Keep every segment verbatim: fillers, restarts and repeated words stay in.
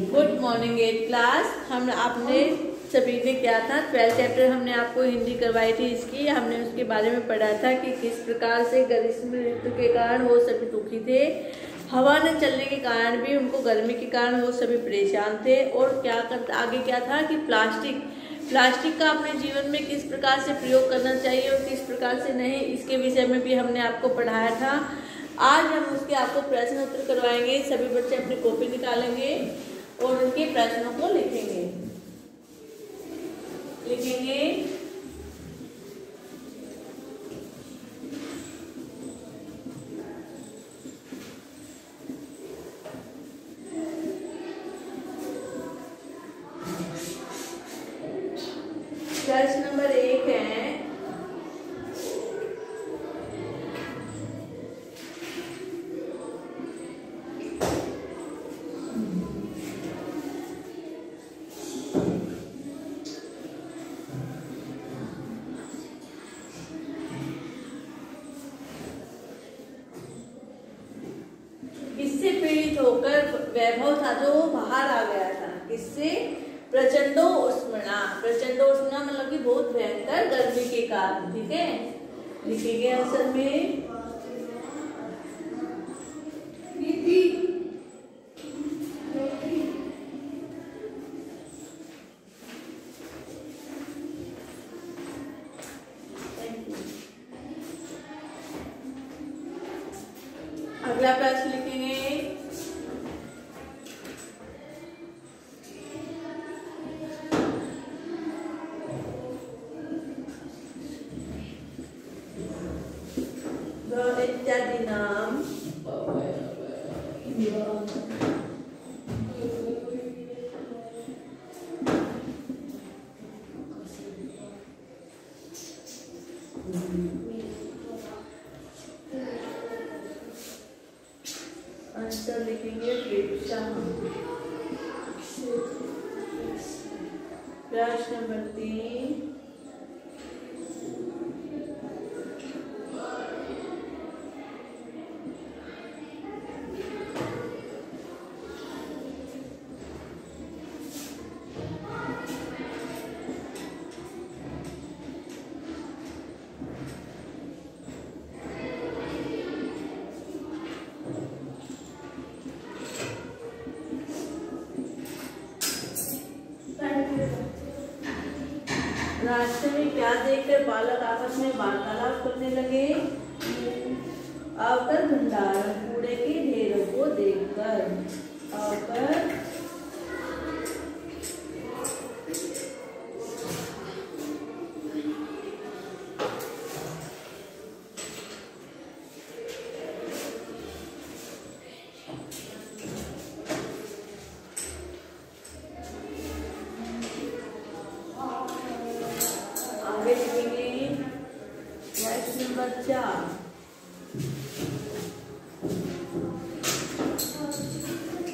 Good morning eight class. हम आपने सभी ने क्या था, ट्वेल्थ चैप्टर हमने आपको हिंदी करवाई थी इसकी। हमने उसके बारे में पढ़ा था कि किस प्रकार से ग्रीष्म ऋतु के कारण वो सभी दुखी थे, हवा न चलने के कारण भी उनको गर्मी के कारण वो सभी परेशान थे। और क्या कर आगे क्या था कि प्लास्टिक प्लास्टिक का अपने जीवन में किस प्रकार से प्रयोग करना चाहिए और किस प्रकार से नहीं, इसके विषय में भी हमने आपको पढ़ाया था। आज हम उसके आपको प्रश्न उत्तर करवाएंगे। सभी बच्चे अपनी कॉपी निकालेंगे और उनके प्रश्नों को लिखेंगे लिखेंगे प्रश्न नंबर एक है, किससे पीड़ित होकर वैभव था जो बाहर आ गया था? किससे? प्रचंडो उष्णा। प्रचंडो उष्णा मतलब कि बहुत भयंकर गर्मी के कारण। ठीक है, लिखेंगे आंसर में। अगला प्रश्न लिखेंगे, इत्यादि नाम आंसर लिखेंगे वृक्षा। प्रश्न नंबर तीन, रास्ते में क्या देखकर बालक आपस में वार्तालाप करने लगे? आकर भंडार कूड़े के ढेरों को देखकर। आकर नंबर चार,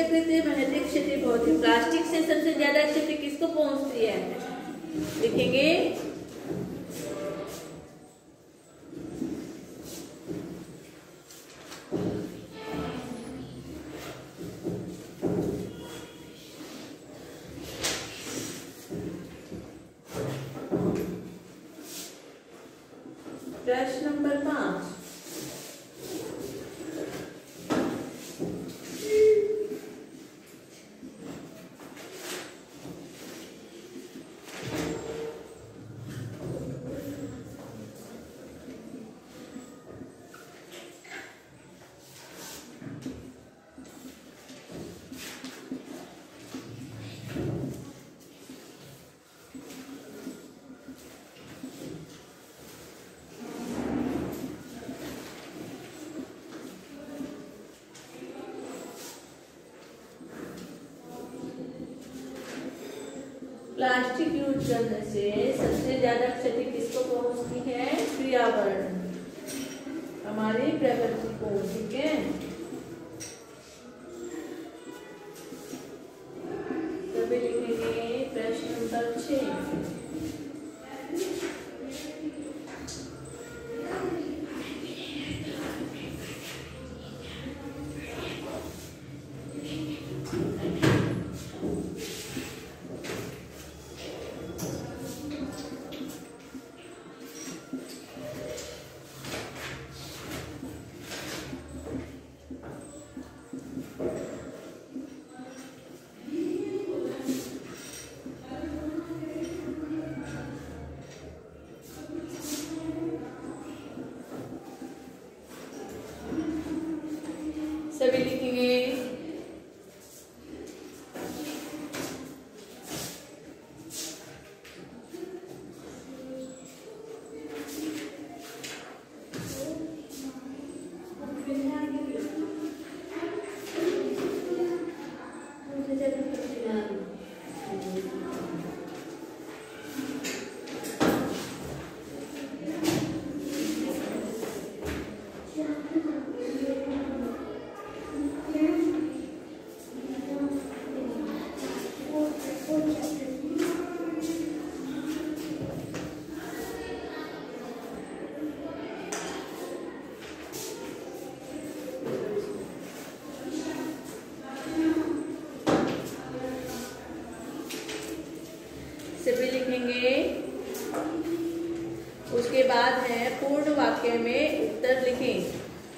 यस्य कृते महती क्षति भवति। प्लास्टिक से सबसे ज्यादा क्षति किसको पहुंचती है? लिखेंगे प्रश्न नंबर पांच। प्लास्टिक यूज करने से सबसे ज्यादा क्षति किसको पहुंचती है? पर्यावरण, हमारी प्रकृति को। ठीक है, तभी लिखेंगे प्रश्न नंबर छह। सभी लिखेंगे सभी लिखेंगे। उसके बाद है पूर्ण वाक्य में उत्तर लिखें।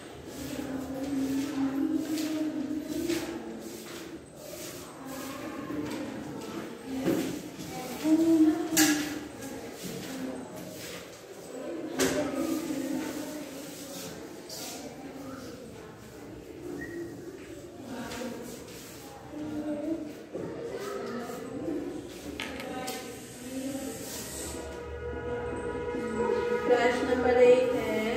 प्रश्न नंबर एक है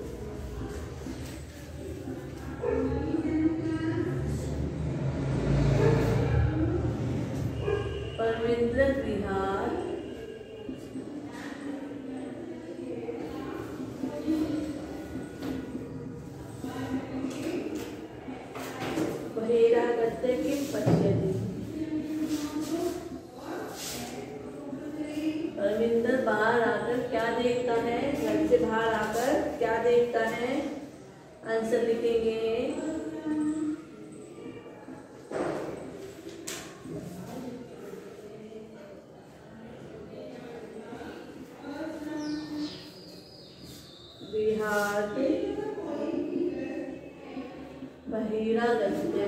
परमेंद्र विहार बहिरागत्य के पश्यति। परमिंदर बाहर आकर क्या देखता है? घर से बाहर आकर क्या देखता है? आंसर लिखेंगे बिहार बहिरागत्य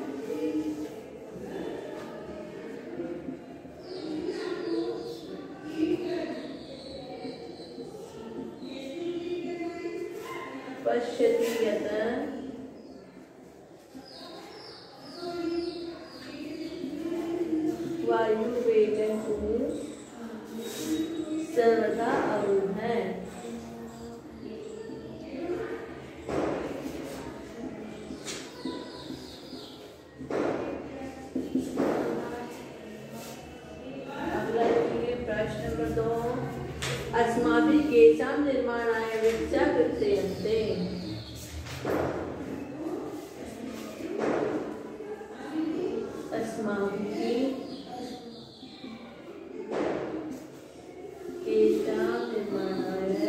पश्यति यत् वायुवेगं सर्वथा अरूढ़ है। अगला लिखेंगे प्रश्न नंबर दो। अस्माभिः केषां निर्माणाय वृक्षा कृत्यन्ते। अस्माभिः एषां निर्माणाय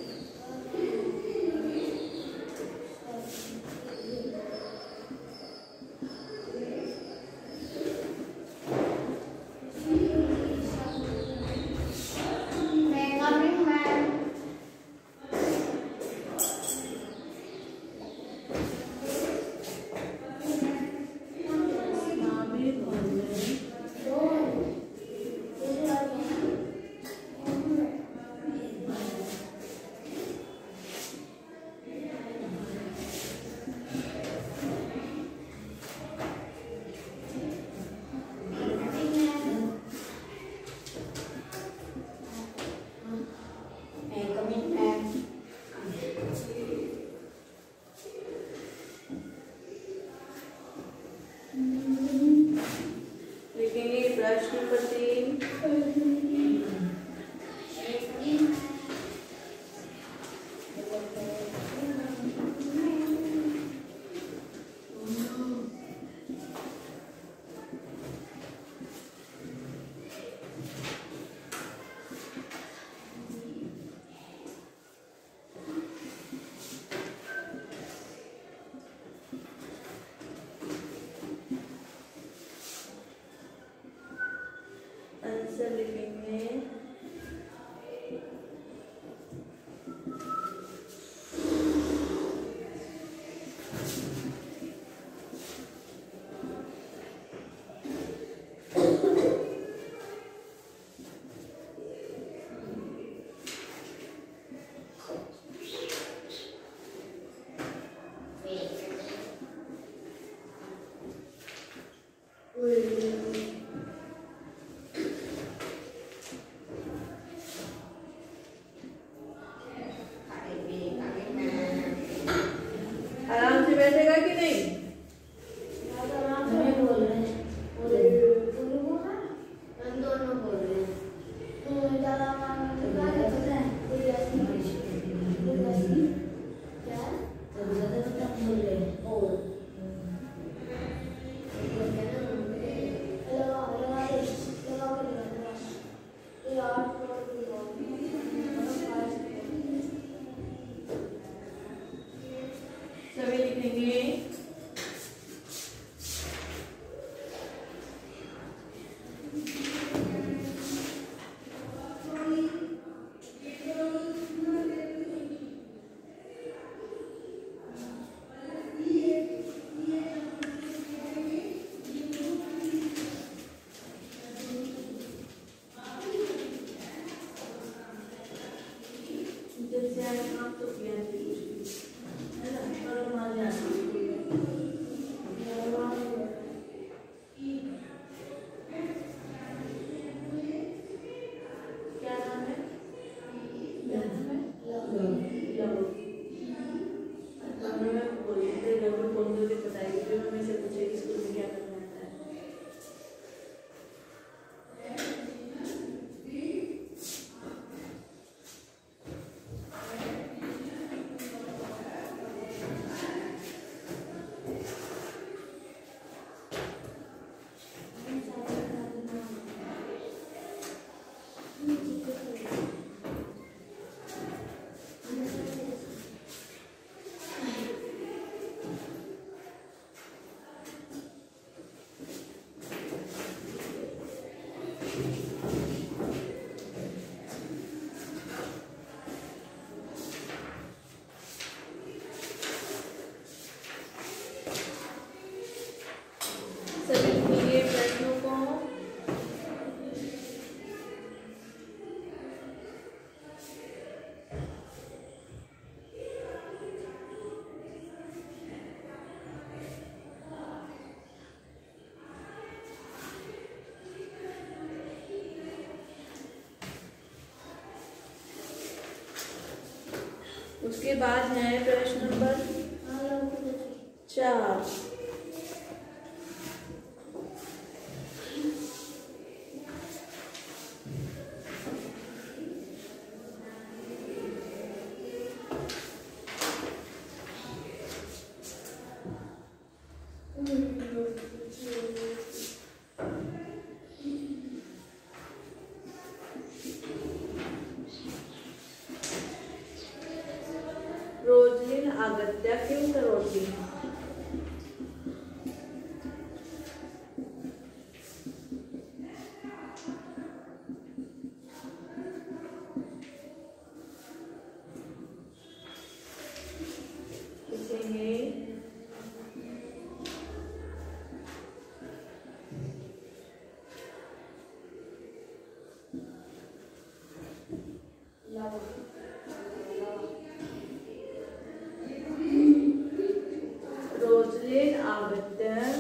लिखेंगे प्रश्न नंबर तीन। आंसर लिखेंगे आराम से बैठेगा कि नहीं? हमें बोल रहे हैं हम दोनों बोल रहे हैं। तो ज़्यादा पता है क्या तो ज़्यादा पता बोल रहे हैं और सभी लिखेंगे जैसे आप तो किया है ना, पर हमारे यहाँ क्या नाम है? बोलिए घर में फोन करके बताइए, जो हमें से पूछेगी स्कूल में क्या करना आता है। सभी लिखिए प्रश्नों को। उसके बाद है प्रश्न नंबर चार। सा रोटी। रोजलिन आबद्दन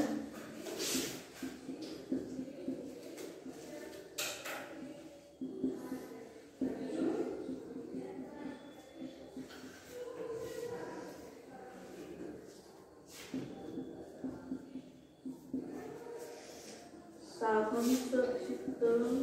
साकम सुरक्षित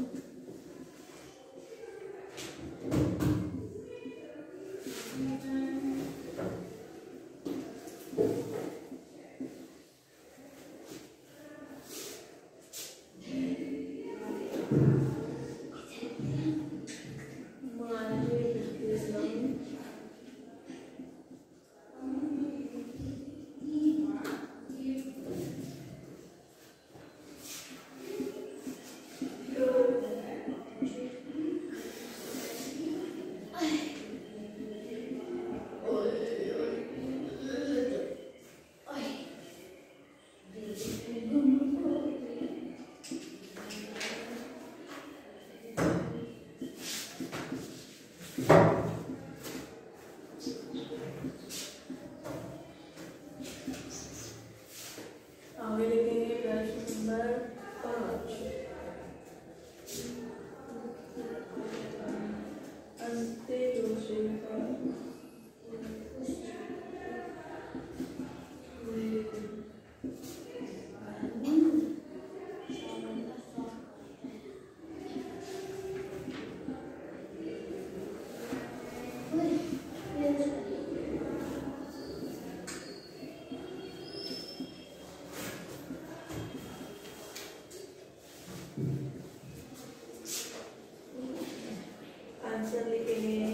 आगे लिखेंगे प्रश्न नंबर पाँच। अंत्य जोशीका आंसर लिखेंगे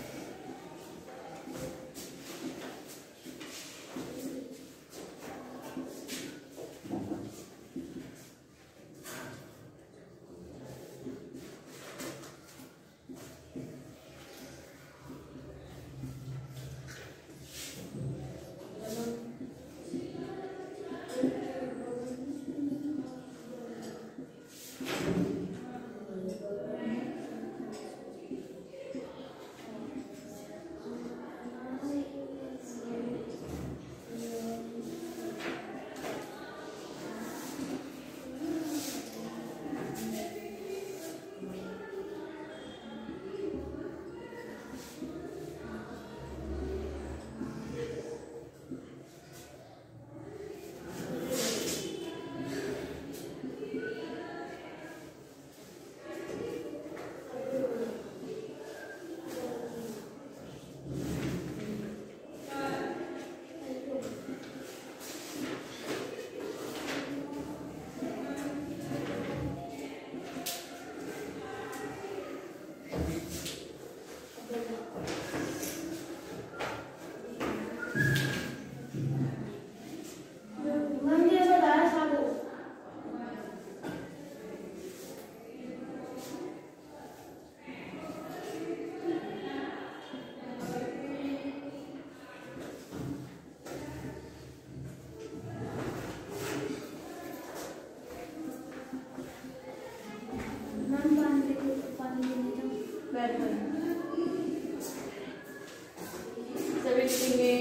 सभी लिखेंगे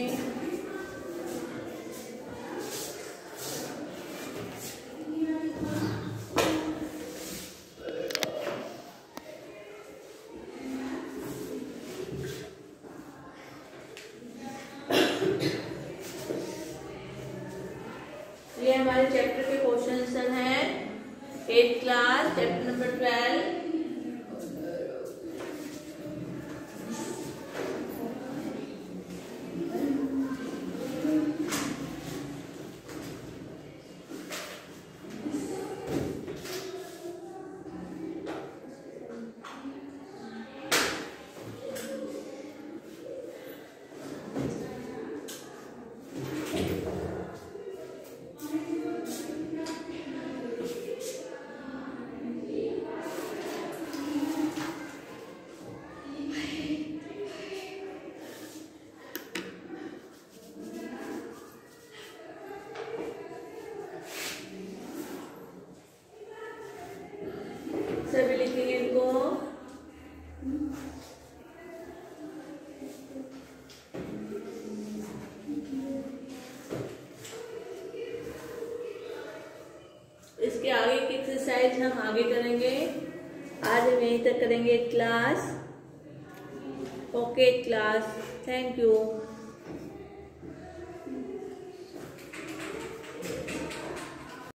ये हमारे चैप्टर के क्वेश्चन आंसर हैं। Eight class chapter number twelve. इसके आगे की एक्सरसाइज हम आगे करेंगे। आज हम यहीं तक करेंगे class. Okay class, thank you.